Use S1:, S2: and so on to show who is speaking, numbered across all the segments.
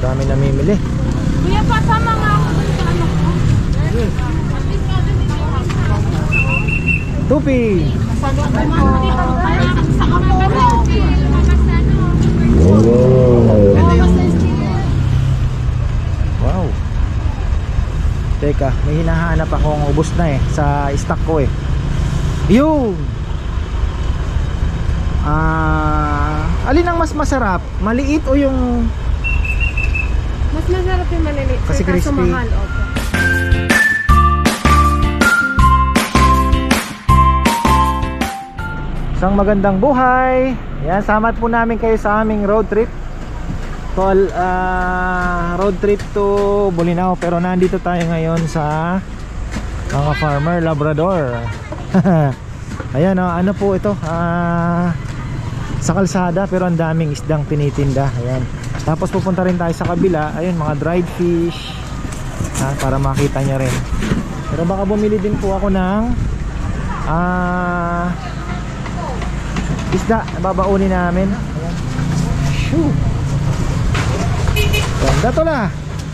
S1: Dami namimili.
S2: Kuya, pasama nga ako dun sa ano ko.
S1: Tupi! Wow. Teka, may hinahanap akong ubos na sa stock ko Yun! Alin ang mas masarap? Maliit o yung...
S2: Mas masarap yung maliliit.
S1: Kasi crispy.
S2: Mahal, opo.
S1: Isang magandang buhay. Yan, sama't po namin kayo sa aming road trip. Road trip to Bolinao. Pero nandito tayo ngayon sa mga farmer, Labrador. Ayan ano po ito, sa kalsada pero ang daming isdang tinitinda. Ayan. Tapos pupunta rin tayo sa kabila. Ayun, mga dried fish, para makita nyo rin. Pero baka bumili din po ako ng isda na babaunin namin. Ayan. Shoo. Ganda to la.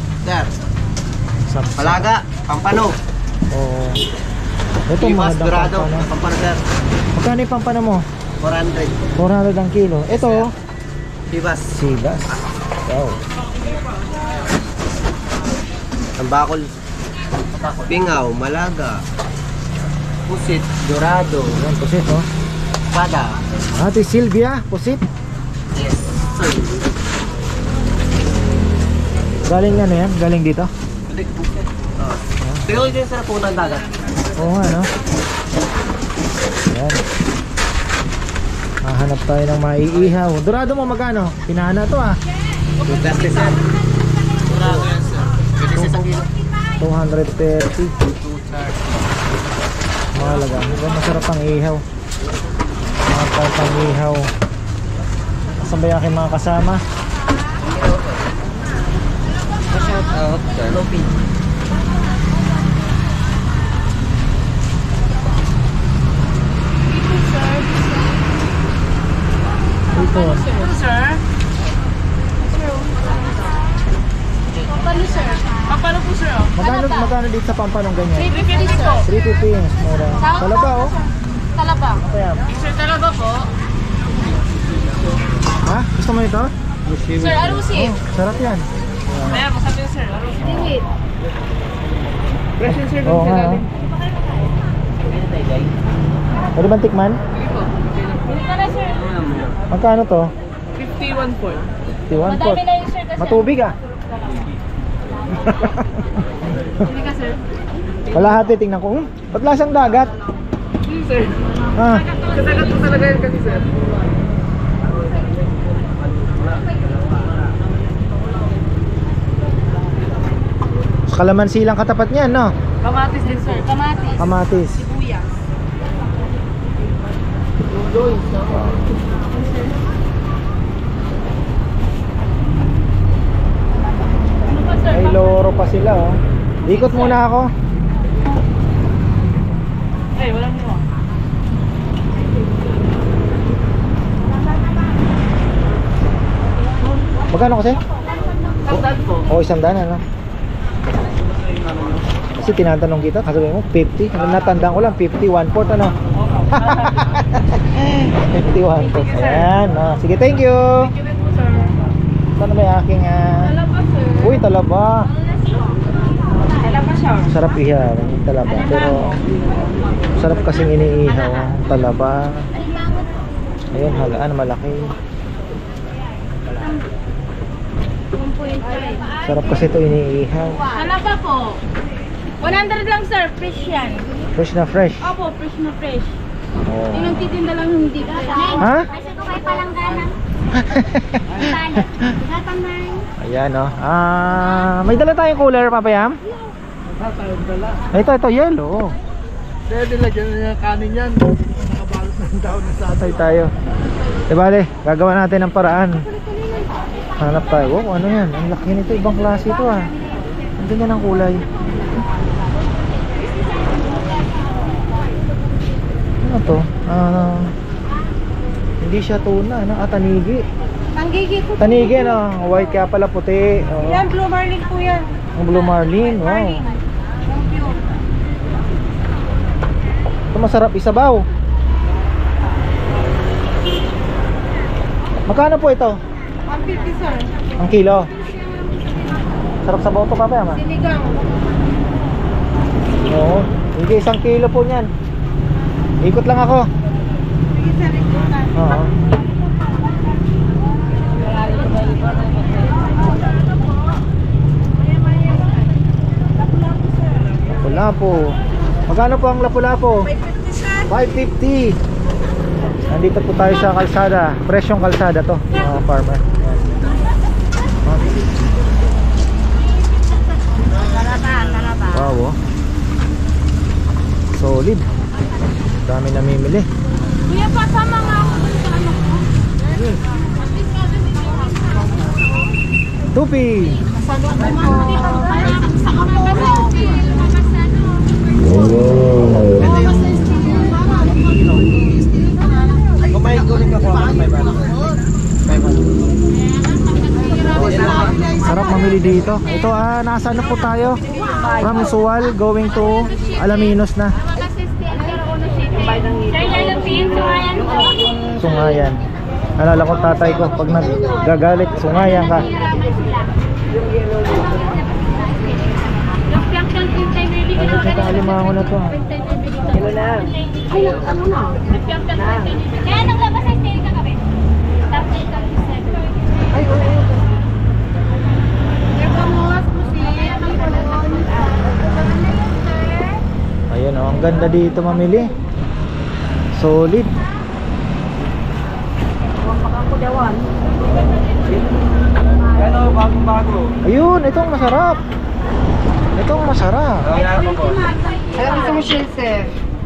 S3: Sir, palaga, pampano.
S1: Oh. Ito mga
S3: dorado,
S1: pampano.
S3: pampano sir.
S1: Magkano yung pampano mo?
S3: 400.
S1: 400 ang kilo. Ito
S3: Sibas.
S1: sibas. Wow.
S3: Tambakol. Pingaw, malaga. Pusit, dorado.
S1: Ayan, pusit
S3: Pada.
S1: Ate Silvia, pusit.
S3: Yes. Sir.
S1: Galing ano yan? Galing dito?
S3: Pero din sa punang dagat.
S1: Oo nga no. Ayan. Hahanap tayo ng maiihaw. Dorado mo magkano? Pinana to
S3: 230 sir. Dorado yan sir. 26 ang kilo.
S1: 230. Mahalaga. Masarap ang ihaw. Masarap ang ihaw. Nasaan ba yung aking mga kasama?
S3: Shout out sir. Lopi.
S1: Ito.
S2: Sir? Pampano, sir? Pampano po, sir?
S1: Magkano dito sa pampanong ganyan?
S2: 350 po.
S1: 350 mas mura. Talaba
S2: Talaba.
S1: Kaya.
S2: Sir, talaba po.
S1: Ha? Gusto mo ito?
S2: Sir, arusi.
S1: Sarap yan.
S2: Ayan, masabi sir. Arusi. Dingit. Fresh and sir.
S1: Oo nga. Pwede ba tikman?
S2: Bili ka na, sir.
S1: Magkano to?
S2: 51 po.
S1: 51 po.
S2: Madami na yun, sir. Kasi
S1: Matubig
S2: Bili ka, sir.
S1: Kalahati, tingnan ko. Ba't lasang dagat?
S2: Sir. Kasagat po talaga yan kasi, sir.
S1: Kalamansi lang katapat niyan, no?
S2: Kamatis din, sir. Kamatis.
S1: Kamatis.
S2: Sibuyas.
S1: May loro pa sila, Ikot muna ako.
S2: Ay, walang mo.
S1: Magkano kasi?
S2: Sandal po.
S1: Oo, 100 ano? Kasi tinatanong kita, kasabi mo 50. Natandaan ko lang 50, 1/4 ano? 51 po. Ayan, sige, thank you. Saan ba yung aking
S2: Talaba, sir.
S1: Uy, talaba.
S2: Talaba siya.
S1: Sarap ihaw, yung talaba. Pero sarap kasing iniihaw ang talaba. Ayun, halaan, malaki. Sarap kasi ito iniihaw.
S2: Talaba po. 100 lang, sir. Fresh yan.
S1: Fresh na fresh.
S2: Opo, fresh na fresh.
S1: Oh.
S2: Yung nagtitinda lang hindi fresh.
S1: Ha?
S2: Kasi kung may palangganan.
S1: Ayan may dala tayong cooler, Papayam? Ito, yellow.
S3: Pwede lagyan na yung kanin yan. Nakabalot ng daon na sa
S1: Patay tayo. Diba, gagawa natin ng paraan. Hanap tayo. Wow, ano yan? Ang laki nito. Ibang klase ito Ang ganda ng kulay. Ano to? Hindi siya tuna, tanigi.
S2: Tanggigi po.
S1: Tanigi, no? White kaya pala puti. Oo.
S2: Yan, Blue Marlin po yan.
S1: Ang Blue Marlin, wow.
S2: Marlin. Yung pure.
S1: Ito masarap isabaw. Magkano po ito?
S2: 150 sir.
S1: Ang kilo. Sarap sabaw to papaya ma.
S2: Sinigang.
S1: Oo. Sige, 1 kilo po niyan. Ikot lang ako.
S2: Sige sir, ikutan.
S1: Oo. Lapu-lapu. Magkano po ang lapu-lapu?
S2: 550 sir.
S1: 550. Nandito po tayo sa kalsada. Presyong kalsada to, mga farmer. Wow, oh. Solid. Dami namimili.
S2: Kuya, pasama nga ako dun sa ano ko.
S1: Tupi. Sarap mamili dito. Ito nasa ano po tayo? From Suwal going to Alaminos na. Sungayan. Alala ko tatay ko pag naggagalit, sungayan ka. Ang ganda ng alimango na to.
S2: Kilo na. Ay, ano na? Kaya naglabas ang tail ka kami. Tapos ito, ay, oo.
S1: Ayun oh, ang ganda dito mamili. Solid.
S3: Ano, bagong-bago.
S1: Ayun, itong masarap. Itong masarap.
S2: Alam mo sa Michelle, sir.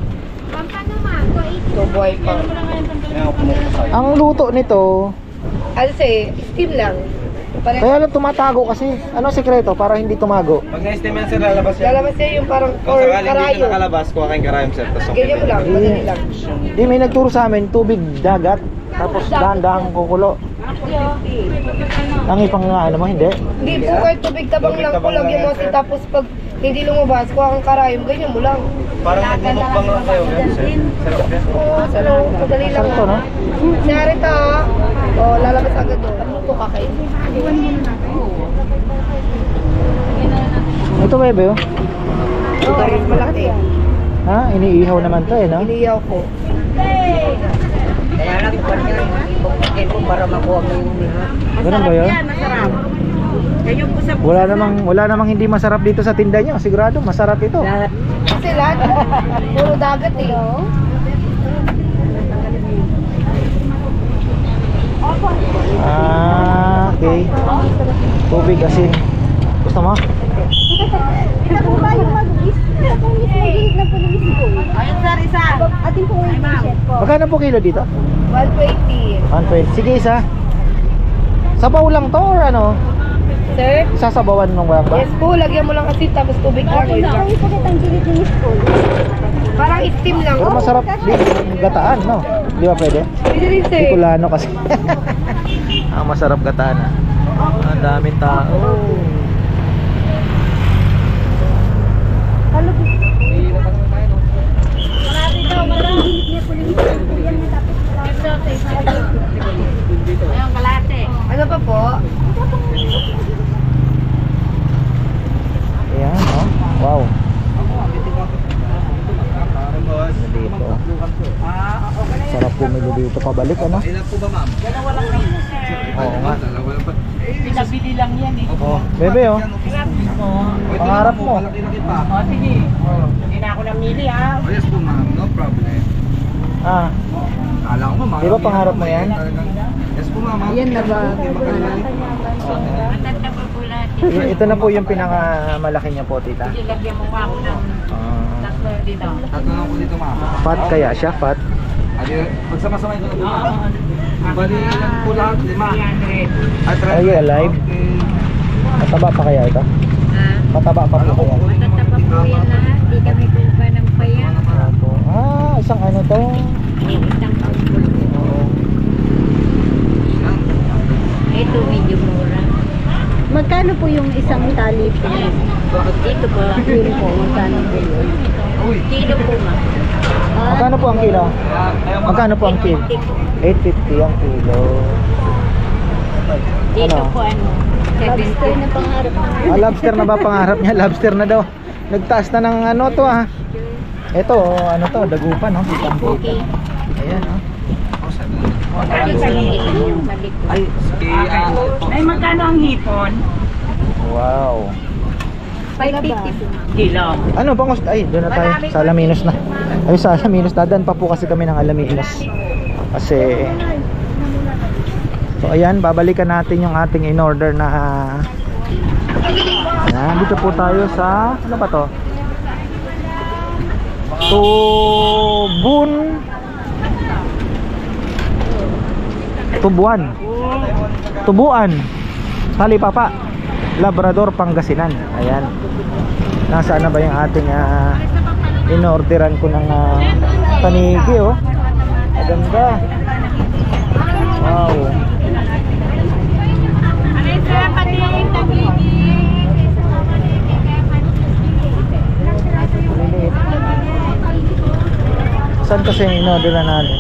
S2: Tuboy pa.
S1: Ang luto nito,
S2: Ano sir, steam lang.
S1: kaya lang tumatago kasi. Ano sekreto para hindi tumago?
S3: Pag na-steam yan sir, lalabas yan.
S2: Lalabas sir yung parang
S3: Kung
S2: or
S3: sakaling dito
S2: karayo.
S3: nakalabas, kuha kayong karayom sir. Tapos
S2: Ganyan mo lang, madali lang.
S1: Di may nagturo sa amin, tubig, dagat, tapos dahan-dahang kukulo. Ang ipang nga ano mo, hindi?
S2: Hindi po kahit tubig tabang lang po lagyan mo sir. Tapos pag hindi lumabas, kuha kang karayom, ganyan mo lang.
S3: parang nagmumukbang lang kayo. Sir, sarap yan.
S2: Oo, sir, madali lang.
S1: Sarap to, no?
S2: Narita, oh, lalabas agad doon. Luto ka kayo.
S1: Ito bebe, oh.
S2: Ito rin malaki.
S1: Ha? Iniihaw naman to eh, no?
S2: Iniyaw ko. Kaya lang, pagkakin mo para makuha mo yung liha.
S1: Ganun ba yun?
S2: Masarap. Ganyan po sa
S1: Wala namang hindi masarap dito sa tinda niyo. Sigurado, masarap ito.
S2: kasi lahat, puro dagat eh.
S1: Okay. Tubig asin. Gusto mo?
S2: Ito po ba yung mag-is? Ito po yung mag-is na po ng isip. Ayun sir, isa. Atin po yung chef ko.
S1: Magkano po kilo dito?
S2: 120.
S1: 120. Sige, isa. Sabaw lang to or ano?
S2: Sir?
S1: Sasabawan mo ba?
S2: Yes po, lagyan mo lang kasi tapos tubig lang. Yun lang. Parang steam lang.
S1: Pero masarap din yung gataan, no? Di ba pwede?
S2: Pwede rin sir.
S1: Bicolano kasi. Ang masarap gataan, ah. Ang daming tao.
S2: Ayun, kalate. Ano pa po?
S1: Ayan, oh. Wow. Dito. Sarap pumili dito pabalik, ano?
S3: Ilan po ba ma'am?
S1: Oo nga.
S3: Dalawa lang pa.
S2: Pinabili lang yan eh.
S1: Oh, bebe, oh. Pangarap mo.
S3: Malaki-laki pa.
S2: O sige. Hindi na ako namili ha.
S3: Oh, yes po ma'am, no problem.
S1: Ah,
S3: Kala ko ma'am.
S1: Di ba pangarap mo yan?
S3: Yes po ma'am.
S2: Yan na ba?
S1: ito na po yung pinakamalaki niya po, tita.
S2: Lagyan mo ako ng tatlo dito.
S3: Tatlo lang po dito ma'am.
S1: Fat kaya siya, fat.
S3: Pagsama-samay ko na po ma'am. Bali lang po lahat, 5. At
S1: Are you alive?
S3: Okay.
S1: Mataba pa kaya ito?
S2: Ha?
S1: Mataba pa po kaya?
S2: Matatapa po yan lahat. Di kami kuha ng paya.
S1: Isang ano to?
S2: Isang paul.
S1: Oo.
S2: Ito medyo mura. Magkano po yung isang tali po? Dito po. Yun po, magkano po yun? Kilo po ma.
S1: Magkano po ang kilo? Magkano po ang kilo? 850 ang kilo.
S2: Dito
S1: Ano?
S2: po ano? Lobster na pangarap.
S1: Lobster na ba pangarap niya? Lobster na daw. Nagtaas na ng ano to ah. Ito, ano to, dagupan no?
S2: Okay.
S1: Ayan oh.
S4: Ay, magkano ang hipon?
S1: Wow.
S2: 550 po.
S4: Kilo.
S1: Ano pang ay doon na tayo sa Alaminos na. Ay sa Alaminos dadan pa po kasi kami ng Alaminos. Kasi so ayan, babalikan natin yung ating in order na ayan, dito po tayo sa ano ba to? Tubuan Talipapa Labrador, Pangasinan. Ayan. Nasaan na ba yung ating in-orderan ko ng panigi oh. Maganda. Wow. Maliliit. Saan kasi yung in-orderan natin?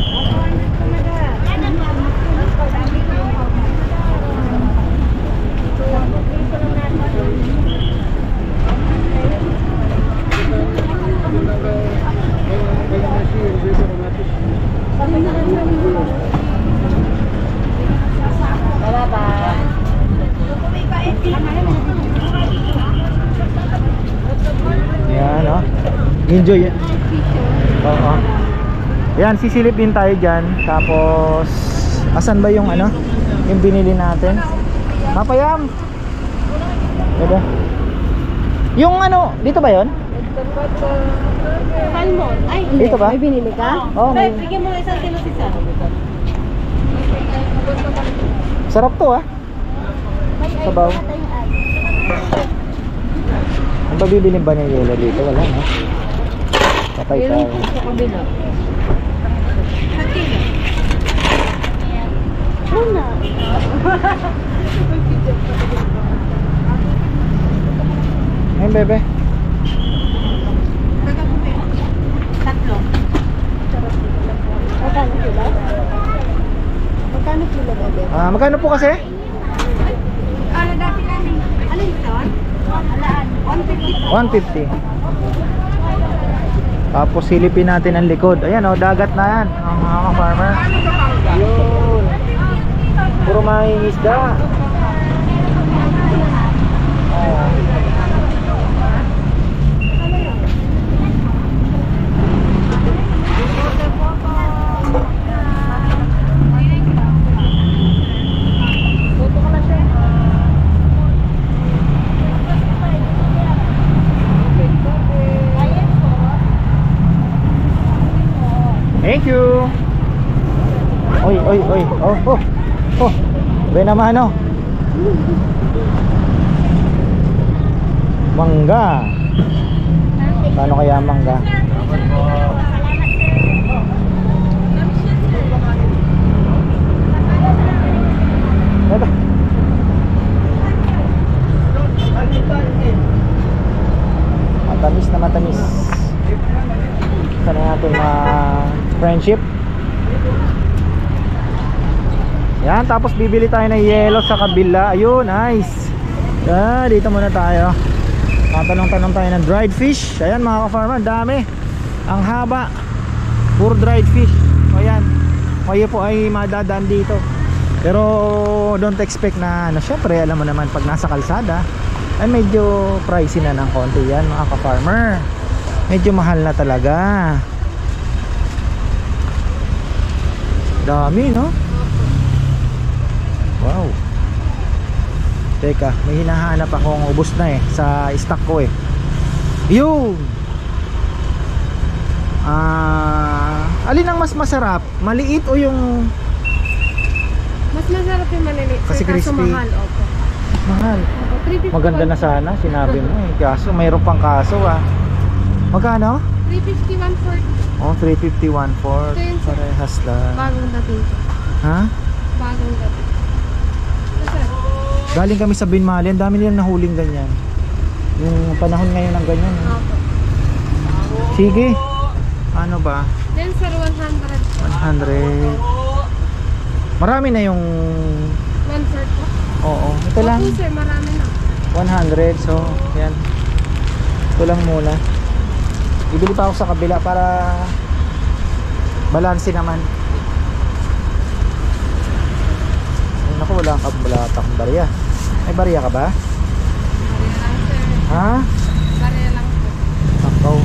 S1: Yan oh. Enjoy yan. Oo. Yan, sisilip din tayo dyan. Tapos asan ba yung ano? Yung binili natin? Papayam. Diba? Yung ano, dito ba yon?
S2: Salmon. Ay,
S1: Dito ba?
S2: May binili ka?
S1: Oo, may.
S2: Bigyan mo isang kilo isa.
S1: Sarap to ah. Sabaw. Ang pabibilin ba ng yelo dito? Wala no? Patay tayo.
S2: Sa kabila. Una.
S1: Ayun bebe.
S2: Tatlo. Magkano kilo? Magkano kilo bebe?
S1: Magkano po kasi?
S2: Ano dati namin? Ano ito? Alaan. 150.
S1: 150. Tapos silipin natin ang likod. Ayan oh, dagat na yan. Mga ka-farmer. Yun. Puro mahing isda. Oh. Thank you. Oy, oy, oy. Oh, oh. Oh. Buena mano. Mangga. Paano kaya mangga? Ito. Matamis na matamis. Sana natin friendship. Yan, tapos bibili tayo ng yelo sa kabila. Ayun, nice. Dito muna tayo. Tatanong-tanong tayo ng dried fish. Ayan mga ka-farmer, dami. Ang haba. Puro dried fish. O yan, kayo po ay madadaan dito. Pero don't expect na syempre alam mo naman pag nasa kalsada ay medyo pricey na ng konti yan mga ka-farmer. Medyo mahal na talaga. Dami no? Wow. Teka, may hinahanap akong ubos na sa stock ko Yun. Alin ang mas masarap? Maliit o yung
S2: Mas masarap yung maliliit.
S1: Kasi crispy.
S2: Mahal, opo.
S1: mahal?
S2: Opo, 350.
S1: Maganda na sana, sinabi mo Kaso mayroon pang kaso Magkano?
S2: 350, 140.
S1: Oh, 350, 1/4.
S2: Ito yun, sir.
S1: Parehas lang.
S2: Bagong dating to.
S1: Ha?
S2: Bagong dating.
S1: Galing kami sa Binmali, ang dami nilang nahuling ganyan. Yung panahon ngayon ng ganyan. Eh.
S2: Opo.
S1: Sige. Ano ba?
S2: Then sir, 100.
S1: 100. Marami na yung...
S2: One sir po.
S1: Oo. Ito lang.
S2: Opo sir, marami na.
S1: 100. So, yan. Ito lang muna. Bibili pa ako sa kabila para balanse naman. Ay, naku, wala akong barya. May barya ka ba?
S2: Barya lang sir.
S1: Ha?
S2: Barya lang po.
S1: Takaw.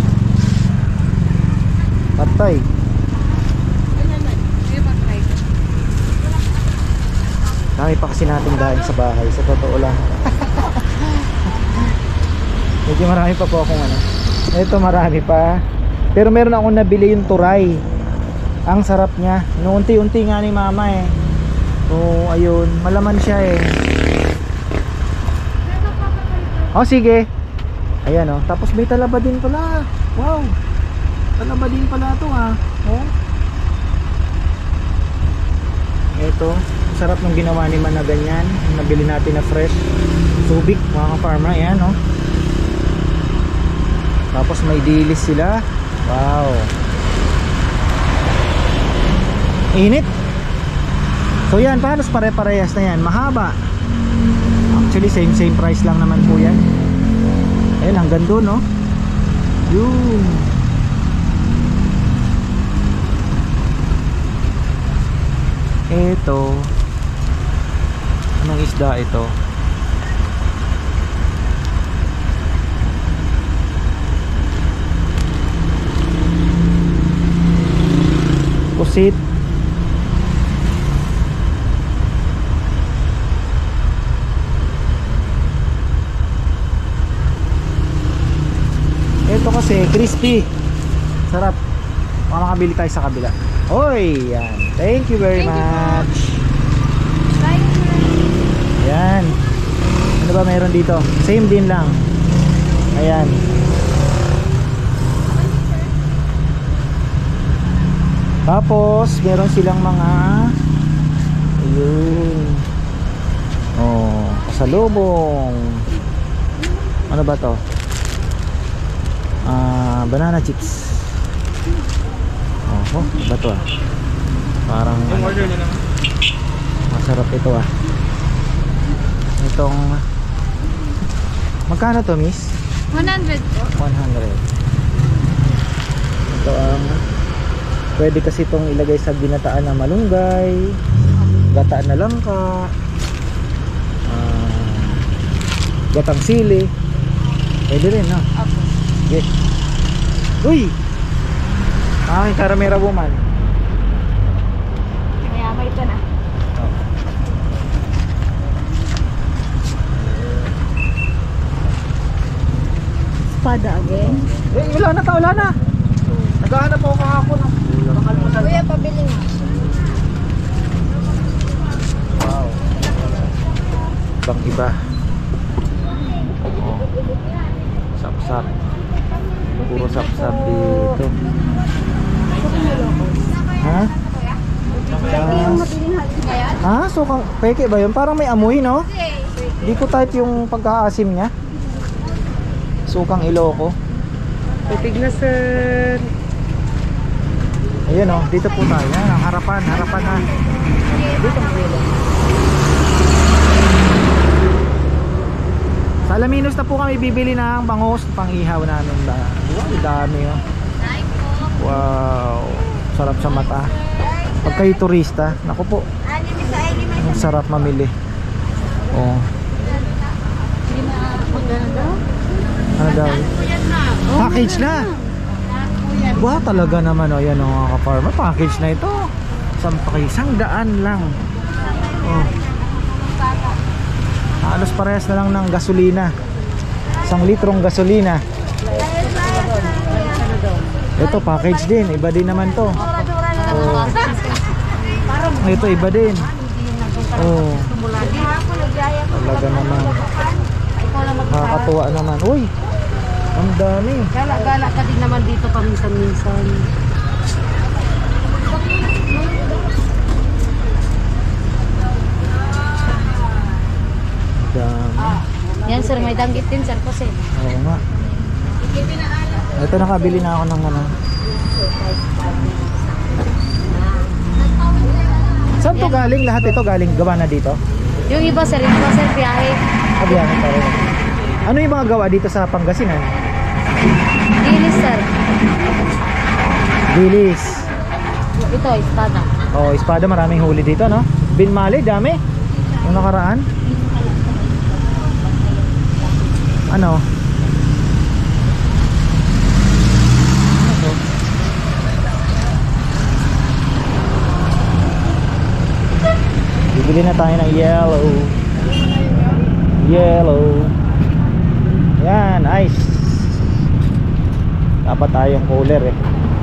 S1: Patay.
S2: Ganyan na. Sige pag-try ko.
S1: Dami pa kasi nating daing sa bahay. Sa totoo lang. Medyo marami pa po akong ano. Ito marami pa. Pero meron akong nabili yung turay. Ang sarap niya. No, unti-unti nga ni mama eh. So ayun, malaman siya eh. Oh sige. Ayan oh. Tapos may talaba din pala. Wow. Talaba din pala ito ah. Oh. Ito, sarap nung ginawa ni Man na ganyan. Nabili natin na fresh Subic mga ka-farmer. Ayan oh. Tapos may dilis sila. Wow. Init. So yan, paano pare-parehas na yan? Mahaba. Actually same price lang naman po yan. Ayun, hanggang doon no. Yun. Ito. Anong isda ito? Pusit. Ito kasi crispy. Sarap. Makakabili tayo sa kabila. Oy, yan. Thank you very much.
S2: Bye sir.
S1: Yan. Ano ba meron dito? Same din lang. Ayan. Tapos meron silang mga ayun. Oh, pasalubong. Ano ba to? Banana chips. Oh, ba to ah? Parang order na naman. Masarap ito ah. Itong magkano to, miss?
S2: 100 po.
S1: 100. Ito ang pwede kasi itong ilagay sa ginataan na malunggay, gataan na langka, gatang sili. Pwede rin, no?
S2: Opo.
S1: Okay. Uy! Caramera woman.
S2: Kaya may ito na. Espada again.
S1: Wala na. Naghahanap ako kahapon.
S2: Kuya, pabili nga.
S1: Wow. Ibang iba. Oh. Sapsap. Puro sapsap dito. Ha? Ha? So, peke ba yun? Parang may amoy, no? Hindi ko type yung pagkaasim niya. Sukang Iloko.
S4: Pitig na sir.
S1: Ayan o, dito po tayo. Yan, harapan na. Dito ang ulo. Sa Alaminos na po kami bibili ng bangus pang ihaw namin. Wow, dami o. Wow, sarap sa mata. Pag kayo turista, naku po, ang sarap mamili. Oh. Ano daw? Package na. Ba talaga naman oh, yan mga ka-farmer, package na ito. Isang daan lang. Oh. Halos parehas na lang ng gasolina. 1 litrong gasolina. Ito package din, iba din naman to. Oh. Ito iba din. Oh. Talaga naman. Nakakatuwa naman. Uy, ang dami.
S4: Gala-gala ka din naman dito paminsan-minsan.
S1: Dami.
S4: Yan sir, may danggit din sir kasi.
S1: Oo nga. Ito nakabili na ako ng ano. Saan to galing? Lahat ito galing gawa na dito?
S4: Yung iba sir biyahe.
S1: Abiyahan pa rin. Ano yung mga gawa dito sa Pangasinan?
S4: Dilis sir.
S1: Dilis.
S4: Ito, espada.
S1: Oh, espada, maraming huli dito, no? Binmali, dami. Yung nakaraan. Ano? Bibili na tayo ng yellow. Yan, ice. Dapat tayong cooler eh.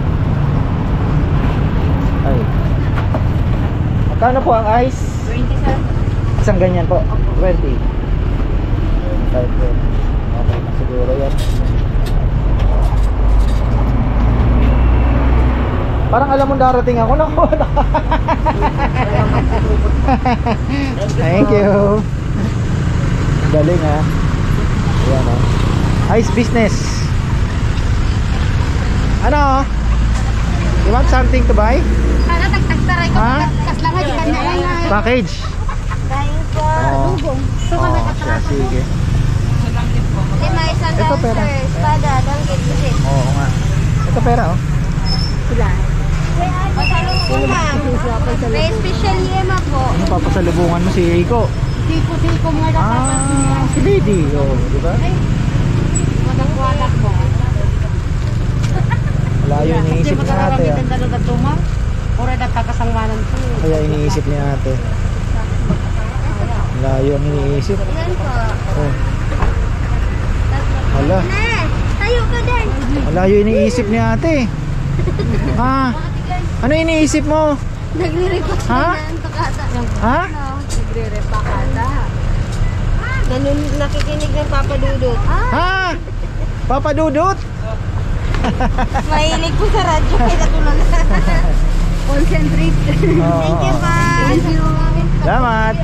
S1: Ay. Magkano po ang ice?
S4: 20 sir.
S1: Isang ganyan po. 20. Okay na siguro yan. Parang alam mo darating ako na. Thank you. Galing ha. Ayan o. Ice business. Ano? You want something to buy?
S4: Sana tagtagtaray ko.
S1: Ha?
S4: Kaslangan di kanya lang.
S1: Package?
S2: Dahil po.
S1: Oo. Siya, sige.
S2: Lima isang
S1: Ito, pera.
S2: sir. Espada, danggit kasi.
S1: Oo nga. Ito pera oh.
S2: Sila. Pasalubong ma'am. May special yema po.
S1: Ano papasalubungan mo si Eiko?
S4: Siko mo na
S1: Si Lady. Oh, di ba?
S4: wadak mo.
S1: Wala yun iniisip ni ate ah.
S4: Dalo tuma. Ora data kasangwanan ko.
S1: Kaya iniisip ni ate. Layo ang iniisip.
S2: Yan po.
S1: Oh. Hala.
S2: Tayo ka din.
S1: Malayo iniisip ni ate. Ha? Ano iniisip mo?
S2: Nagre-repack
S1: Ha?
S2: na ang takata.
S1: Ha?
S2: Nagre-repack ata. Ganun nakikinig ng Papa Dudut.
S1: Ha? Papa Dudut?
S2: Mahilig po sa radyo kaya natulog. Concentrate.
S1: Oo.
S2: Thank you pa. Thank you.
S1: Salamat.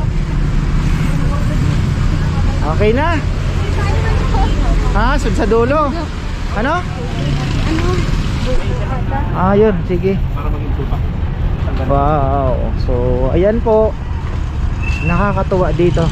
S1: Okay na? Ha? Sud sa dulo? Ano? Ah, yun. Sige. Wow. So, ayan po. Nakakatuwa dito.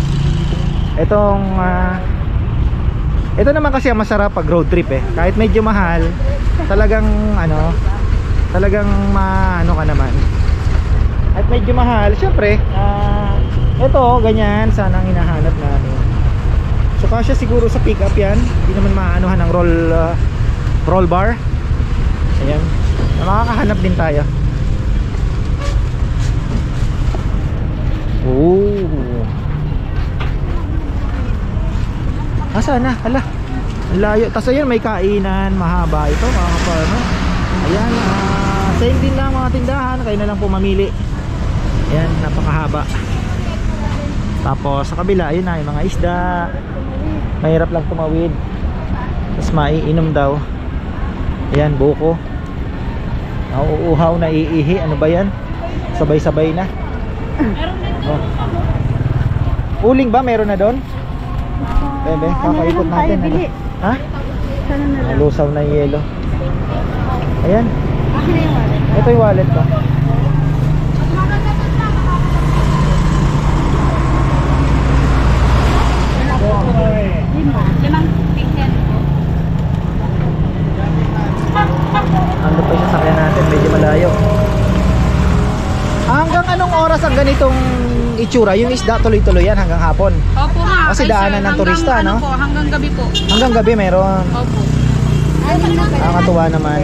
S1: Ito naman kasi ang masarap pag road trip eh. Kahit medyo mahal, talagang talagang maano ka naman. At medyo mahal, syempre, ito ganyan sana ang hinahanap namin. So kasya siguro sa pick up yan. Hindi naman maanuhan ng roll bar. Ayan. Makakahanap din tayo. Oh. Sana, hala. Ang layo. Tapos ayun, may kainan, mahaba ito, mga kaparma. Ayan, same din lang mga tindahan. Kayo na lang po mamili. Ayan, napakahaba. Tapos sa kabila, ayun na, yung mga isda. Mahirap lang tumawid. Tapos maiinom daw. Ayan, buko. Nauuhaw na iihi. Ano ba yan? Sabay-sabay na. Oh. Uling ba? Meron na doon? Bebe, kakaikot natin. Ano? Ha? Lusaw na yung yelo. Ayan. Ito yung wallet ko. Ano pa yung sasakyan natin? Medyo malayo. Hanggang anong oras ang ganitong itsura? Yung isda tuloy-tuloy yan hanggang hapon?
S5: Opo nga.
S1: Kasi
S5: Ay, sir,
S1: daanan ng turista, no?
S5: Po, hanggang gabi po.
S1: Hanggang gabi meron.
S5: Opo.
S1: Nakakatuwa naman.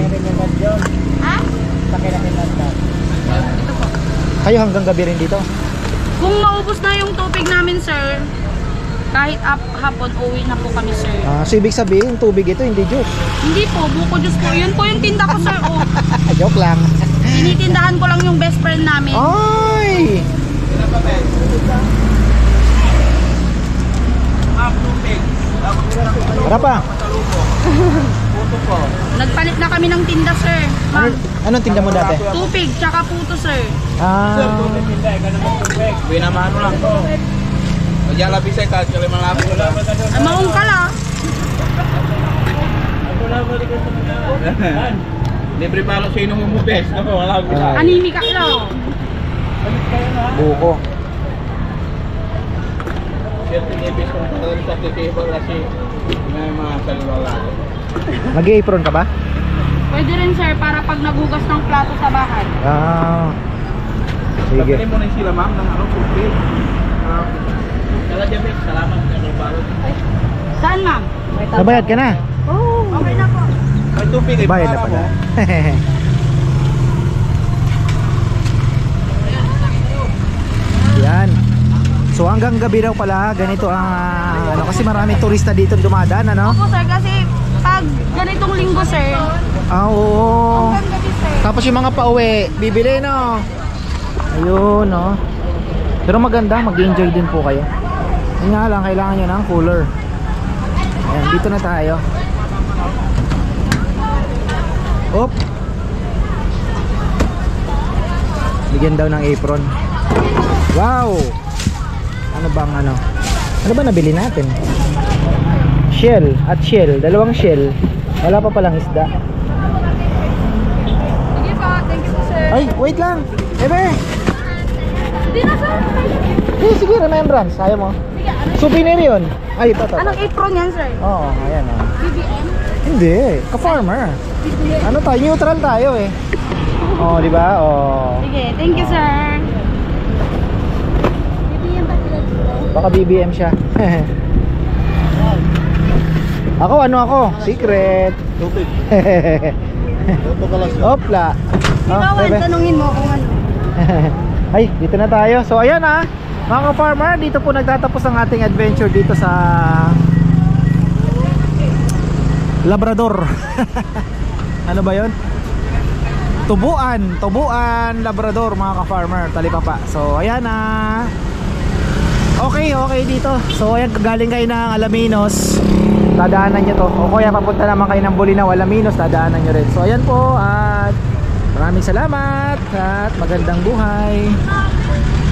S5: Ito po.
S1: Kayo hanggang gabi rin dito?
S5: Kung maubos na yung tubig namin, sir, kahit hapon, uwi na po kami, sir.
S1: So ibig sabihin, tubig ito, hindi juice.
S5: Hindi po, buko juice po. Yun po yung tinda ko, sir. Oh.
S1: Joke lang.
S5: Tinitindahan ko lang yung best friend namin.
S1: Ay! Tara pa.
S5: Nagpalit na kami ng tinda, sir. Ma'am,
S1: Anong tinda mo dati?
S5: tubig, tsaka puto, sir.
S1: Ah,
S3: Uwi na maano lang. Yan lang bisa ka, kaya malapit ko lang.
S5: Ay, maong ka lang.
S3: Libre palo sa inong umubes. Wala ko bisa.
S5: Animi ka lang.
S1: Buko.
S3: Siyempre nibis kung patalim sa titibag kasi may mga salula.
S1: Mag-apron ka ba?
S5: Pwede rin sir, para pag nagugas ng plato sa bahay.
S1: Ah. Sige.
S3: Pagkali mo na sila ma'am ng ano, tubig. Salamat sa balo.
S5: Saan ma'am?
S1: Nabayad ka na?
S5: Okay na po.
S3: May tubig ay
S1: Bayad na pala. Yan. So hanggang gabi daw pala ganito ang ano, kasi maraming turista dito dumadaan, ano?
S5: Opo sir, kasi pag ganitong linggo sir,
S1: Ah, oo.
S5: hanggang gabi sir.
S1: Tapos yung mga pauwi, bibili, no? Ayun, no? Pero maganda, mag-enjoy din po kayo. Yun nga lang, kailangan nyo ng cooler. Ayan, dito na tayo. Op! Bigyan daw ng apron. Wow! Ano bang ano? Ano ba nabili natin? Shell at shell, dalawang shell. Wala pa palang isda.
S5: Sige po, thank you po sir.
S1: Ay, wait lang! Ebe!
S5: Hindi na sir.
S1: Sige, remembrance. Ayaw mo?
S5: Sige, ano?
S1: Souvenir yun. Ay, ito.
S5: Anong apron yan sir?
S1: Oo, ayan o.
S5: BBM?
S1: Hindi, ka-farmer. Ano tayo? Neutral tayo eh. Oh, di ba? Oh.
S5: Sige, thank you sir. BBM ba sila dito?
S1: Baka BBM siya. Ako, ano ako? Secret. Opla.
S5: Ikaw,
S1: Bebe.
S5: tanungin mo kung ano.
S1: Ay, dito na tayo. So ayan mga ka-farmer, dito po nagtatapos ang ating adventure dito sa Labrador. Ano ba 'yon? Tubuan, Labrador mga ka-farmer, Talipapa. So ayan Okay dito. So ayan, galing kayo ng Alaminos, dadaanan nyo to. O kaya papunta naman kayo ng Bolinao, Alaminos, dadaanan nyo rin. So ayan po, at maraming salamat at magandang buhay.